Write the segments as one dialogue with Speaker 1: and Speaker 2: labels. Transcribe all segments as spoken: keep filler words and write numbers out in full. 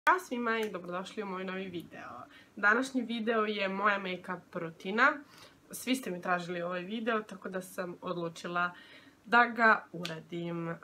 Speaker 1: Ćao svima i dobrodošli u moj novi video. Današnji video je moja make-up rutina. Svi ste mi tražili ovaj video, tako da sam odlučila da ga uradim. Uh,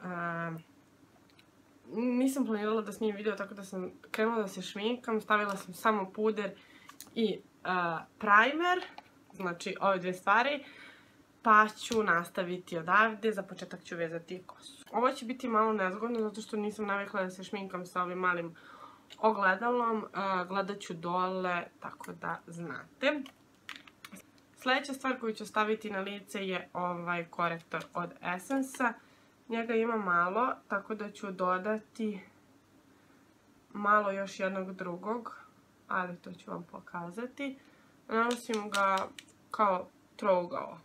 Speaker 1: nisam planirala da snimim video, tako da sam krenula da se šminkam. Stavila sam samo puder i uh, primer, znači ove dve stvari. Pa ću nastaviti odavde, za početak ću vezati kosu. Ovo će biti malo nezgodno zato što nisam navikla da se šminkam sa ovim malim ogledalom. Gledat ću dole, tako da znate. Sljedeća stvar koju ću staviti na lice je ovaj korektor od Essence-a. Njega ima malo, tako da ću dodati malo još jednog drugog, ali to ću vam pokazati. Nanosim ga kao trougao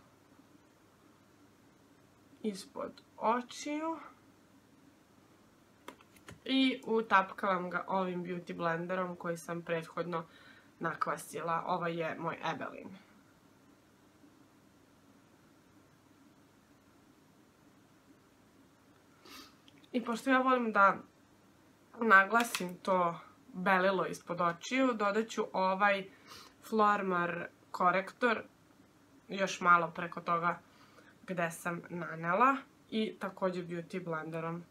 Speaker 1: ispod očiju i utapkavam ga ovim beauty blenderom koji sam prethodno nakvasila. Ovo je moj Ebelin. I pošto ja volim da naglasim to belilo ispod očiju, dodat ću ovaj Flormar korektor još malo preko toga gde sam nanela i također beauty blenderom.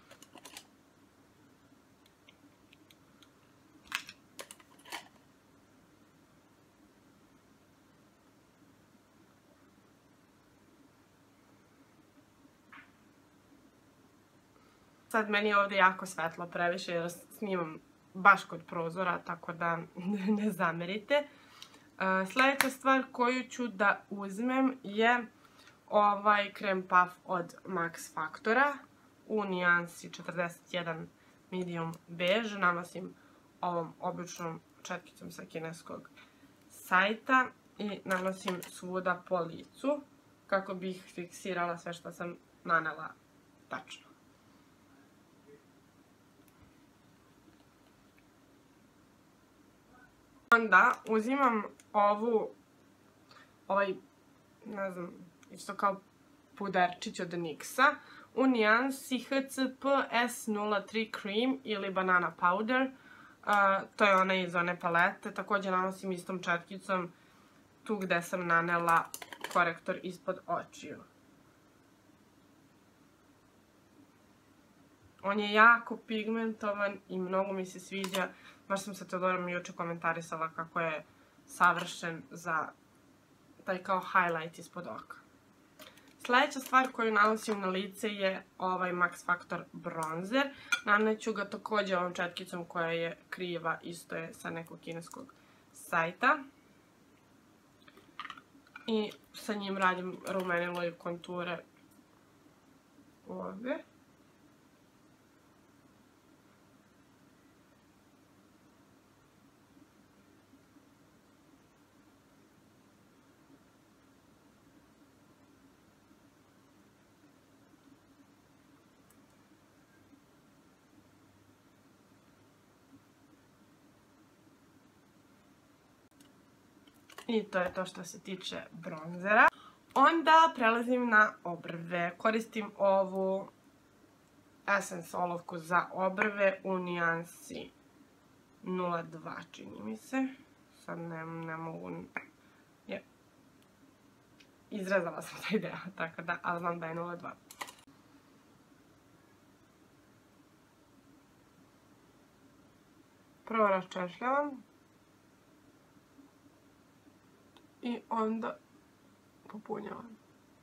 Speaker 1: Sad meni je ovdje jako svetlo previše jer snimam baš kod prozora, tako da ne zamerite. Sljedeća stvar koju ću da uzmem je ovaj krem puff od Max Factora u nijansi četrdeset jedan medium beige. Nanosim ovom običnom četkicom sa kineskog sajta i nanosim svuda po licu kako bih fiksirala sve što sam nanela tačno. Onda uzimam ovu, ovaj, ne znam, isto kao puderčić od Nyxa u nijansi H C P S nula tri Cream ili Banana Powder. Uh, to je ona iz one palete. Također nanosim istom četkicom tu gde sam nanela korektor ispod očiju. On je jako pigmentovan i mnogo mi se sviđa. Baš sam sa Teodorom juče komentarisala kako je savršen za taj kao highlight ispod oka. Sljedeća stvar koju nanosim na lice je ovaj Max Factor bronzer. Naneću ga također ovom četkicom koja je kriva, isto je sa nekog kineskog sajta. I sa njim radim rumenilo i konture ovdje. I to je to što se tiče bronzera. Onda prelazim na obrve. Koristim ovu Essence olovku za obrve u nijansi nula dva, čini mi se. Sad ne, ne mogu... Je. Izrezala sam taj deo, tako da, ali znam da je nula dva. Prvo raščešljavam. I onda popunjavam.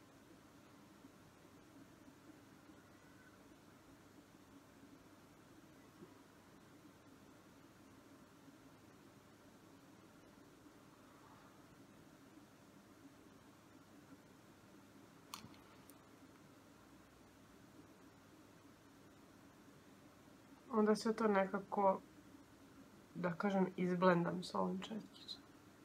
Speaker 1: Onda sve to nekako, da kažem, izblendam s ovom četkicom.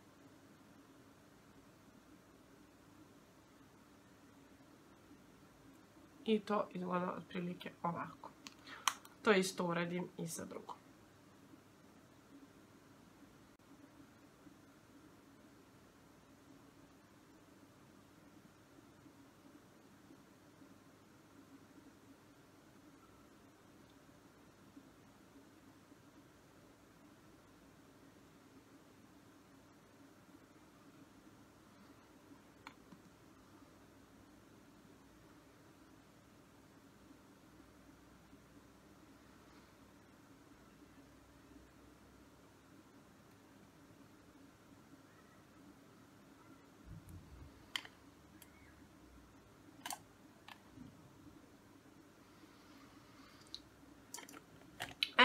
Speaker 1: I to izgleda otprilike ovako. To isto uradim i sa drugom.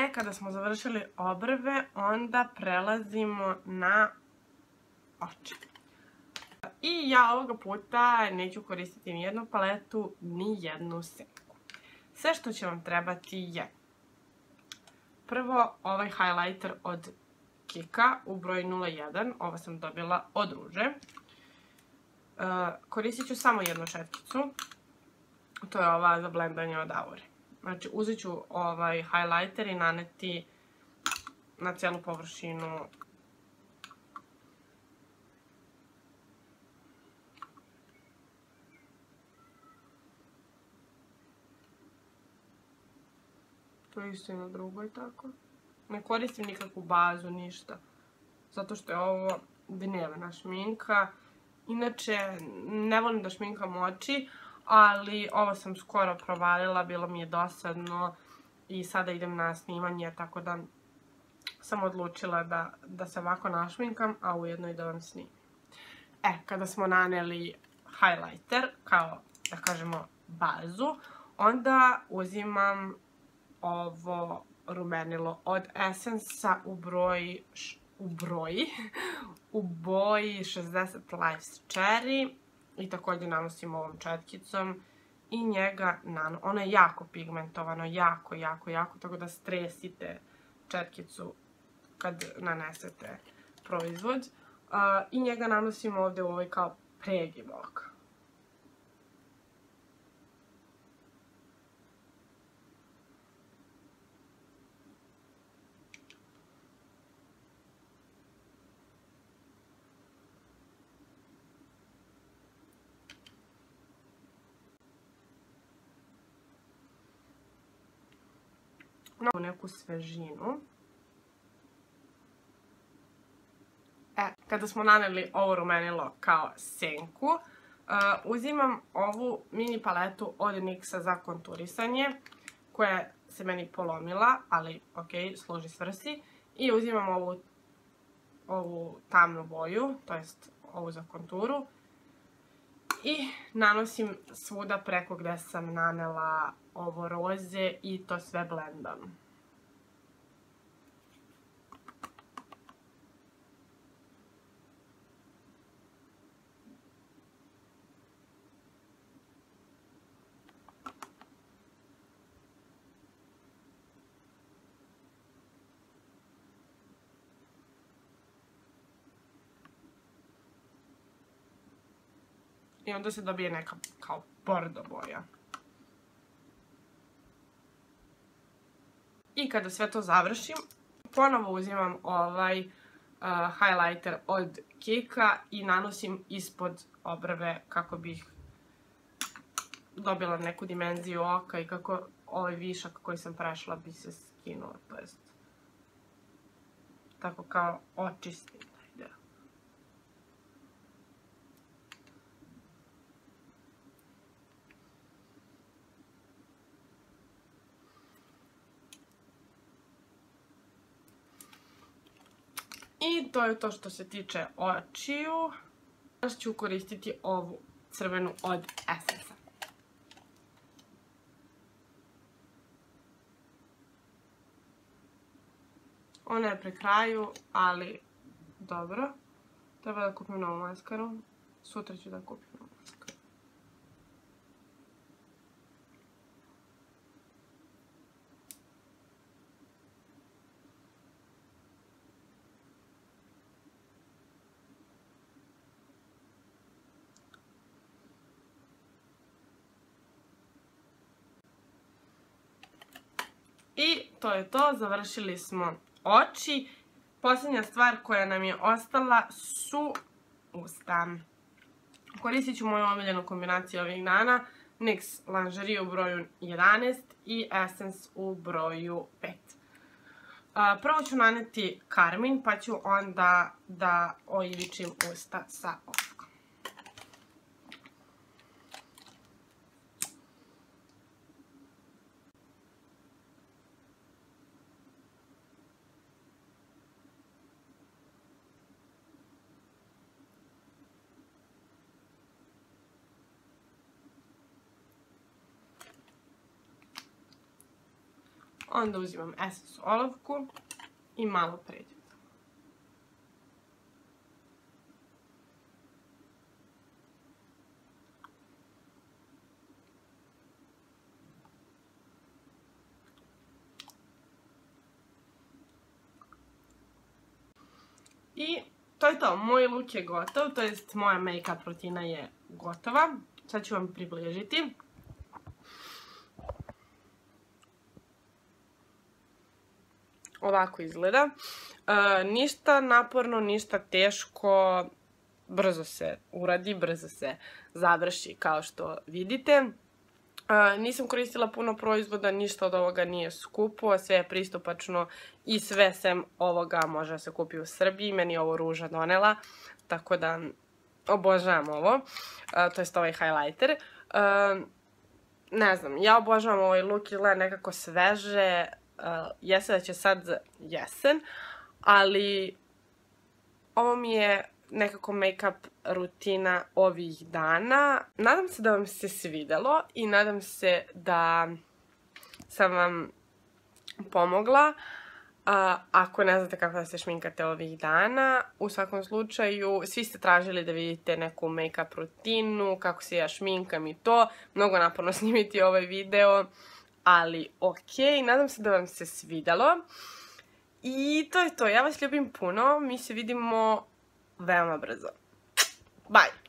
Speaker 1: E, kada smo završili obrve, onda prelazimo na oči. I ja ovoga puta neću koristiti ni jednu paletu, ni jednu senku. Sve što će vam trebati je prvo ovaj highlighter od Kika u broju nula jedan. Ovo sam dobila od Ruže. Koristit ću samo jednu šetkicu. To je ova za blendanje od Aure. Znači, uzet ću ovaj highlighter i naneti na cijelu površinu to je isto i na drugoj tako. Ne koristim nikakvu bazu, ništa. Zato što je ovo dnevna šminka. Inače, ne volim da šminkam oči, ali ovo sam skoro provalila, bilo mi je dosadno i sada idem na snimanje, tako da sam odlučila da, da se ovako našminkam, a ujedno i da vam snimim. E, kada smo naneli highlighter, kao da kažemo bazu, onda uzimam ovo rumenilo od Essence-a u broji, u broji, u boji šezdeset Life's Cherry i također nanosim ovom četkicom i njega nano. Ono je jako pigmentovano, jako, jako, jako, tako da stresite četkicu kad nanesete proizvod. Uh, I njega nanosim ovdje u ovoj kao pregib oka. Na neku svežinu. E, kada smo naneli ovo rumenilo kao senku, uh, uzimam ovu mini paletu od Nyxa za konturisanje, koja se meni polomila, ali ok, služi svrsi. I uzimam ovu, ovu tamnu boju, to jest ovu za konturu. I nanosim svuda preko gdje sam nanela ovo roze i to sve blendam. I onda se dobije neka kao bordo boja. I kada sve to završim, ponovo uzimam ovaj uh, highlighter od Kika i nanosim ispod obrve kako bih dobila neku dimenziju oka i kako ovaj višak koji sam prešla bi se skinuo, to jest tako kao očistim. I to je to što se tiče očiju. Danas ću koristiti ovu crvenu od Essence-a. Ona je pri kraju, ali dobro. Treba da kupim novu maskaru. Sutra ću da kupim novu maskaru. I to je to, završili smo oči. Posljednja stvar koja nam je ostala su usta. Koristit ću moju omiljenu kombinaciju ovih dana. NYX Lingerie u broju jedanaest i Essence u broju pet. Prvo ću naneti karmin, pa ću onda da oivičim usta sa ovim. Onda uzimam Essence olovku i malo pređem. I to je to, moj look je gotov, to jest moja make-up rutina je gotova. Sad ću vam približiti. Ovako izgleda. E, ništa naporno, ništa teško, brzo se uradi, brzo se završi kao što vidite. E, nisam koristila puno proizvoda, ništa od ovoga nije skupo, sve je pristupačno i sve sem ovoga može da se kupi u Srbiji. Meni je ovo Ruža donela, tako da obožavam ovo, e, to jest ovaj highlighter. E, ne znam, ja obožavam ovaj look, izgleda nekako sveže. Uh, jesen da će sad jesen, ali ovo mi je nekako make-up rutina ovih dana. Nadam se da vam se svidelo i nadam se da sam vam pomogla. Uh, ako ne znate kako da se šminkate ovih dana, u svakom slučaju svi ste tražili da vidite neku make-up rutinu, kako se ja šminkam i to. Mnogo naporno snimiti ovaj video. Ali okej, nadam se da vam se svidalo. I to je to, ja vas ljubim puno, mi se vidimo veoma brzo. Bye!